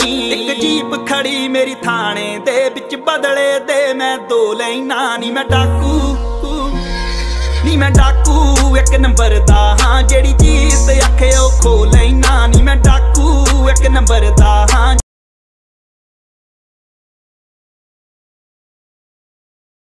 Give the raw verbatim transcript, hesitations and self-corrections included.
एक जीप खड़ी मेरी थाने दे बिच बदले दे मैं दो लैना नी मैं डाकू नी मैं डाकू एक नंबर दा हाँ जेड़ी चीज आखे ओ खो लैना नी मैं डाकू एक नंबर दा।